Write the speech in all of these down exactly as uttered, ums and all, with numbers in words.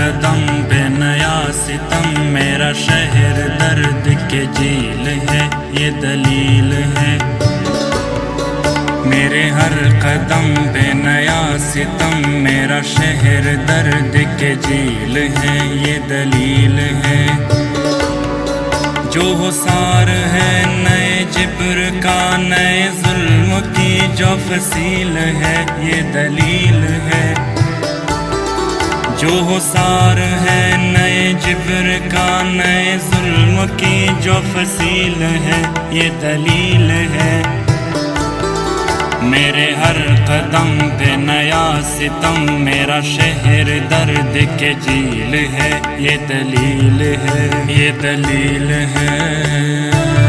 कदम पे नया सितम, मेरा शहर दर्द के झील है, ये दलील है। मेरे हर कदम पे नया सितम, मेरा शहर दर्द के झील है, ये दलील है। जो हुसार है नए जिब्र का, नए जुल्म की जो फसील है, ये दलील है। जो हुसार है नए जिब्र का, नए जुल्म की जो फसील है, ये दलील है। मेरे हर कदम पे नया सितम, मेरा शहर दर्द के झील है, ये दलील है, ये दलील है।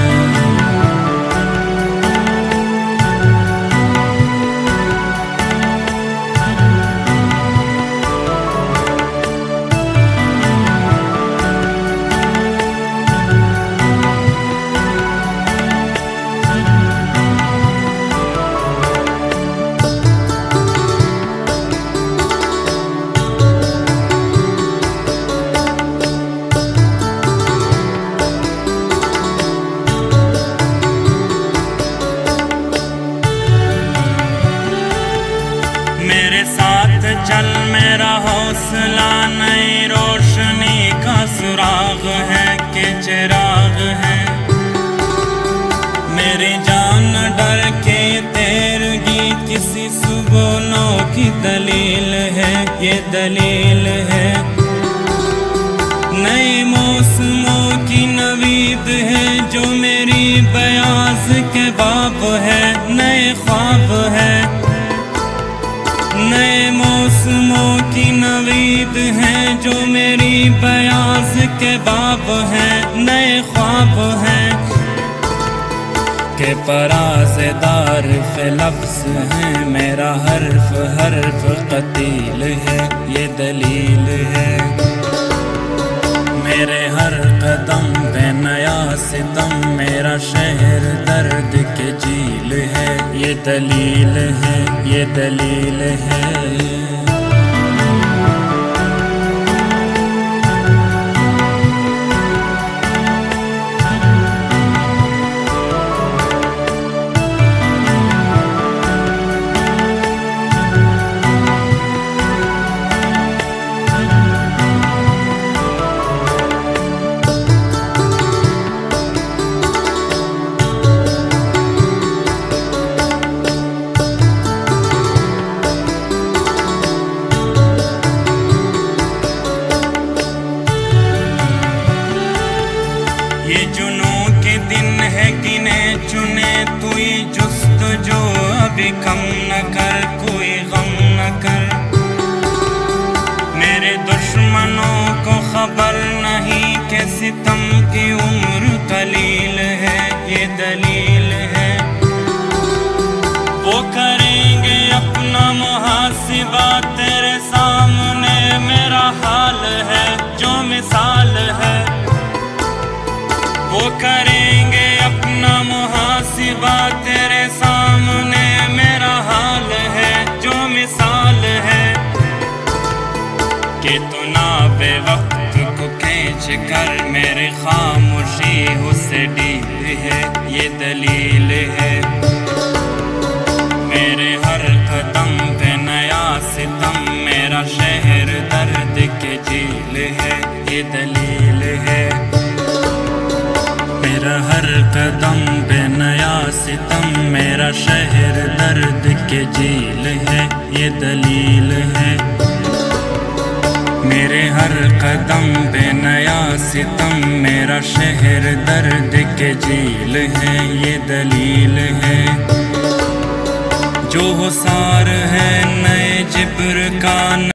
मेरे साथ चल मेरा हौसला नई रोशनी का सुराग है कि चिराग है। मेरी जान डर के तेरगी किसी सुबोलों की दलील है, ये दलील है। नए मौसमों की नवीद है जो मेरी बयास के बाब है, नए ख्वाब है। नए मौसमों की नवीद है जो मेरी बयास के बाब है, नए ख्वाब है। के पराज़ेदार फे लफ्ज़ है, मेरा हर्फ हर्फ कतील है, ये दलील है। मेरे हर कदम पे नया सितम, मेरा शहर दर्द के झील है, ये दलील है, ये दलील है। ये जुनूं के दिन है गिने चुने, तू ही जुस्त जो अभी कम न कर, कोई गम न कर। मेरे दुश्मनों को खबर नहीं कि सितम की उम्र कलील है, ये दलील है। वो करेंगे अपना मुहासिबा, तेरे सामने मेरा हाल है जो मिसाल है। वो करेंगे अपना मुहासिबा, तेरे सामने मेरा हाल है जो मिसाल है। कि तू ना बेवक्त को खींच कर मेरी खामोशी उससे डील है, ये दलील है। मेरे हर कदम पे नया सितम, मेरा शहर दर्द के झील है, ये दलील है। मेरा हर कदम पे नया सितम, मेरा शहर दर्द के झील है, ये दलील है। मेरे हर कदम पे नया सितम, मेरा शहर दर्द के झील है, ये दलील है। जो हुसार है नए जिब्र का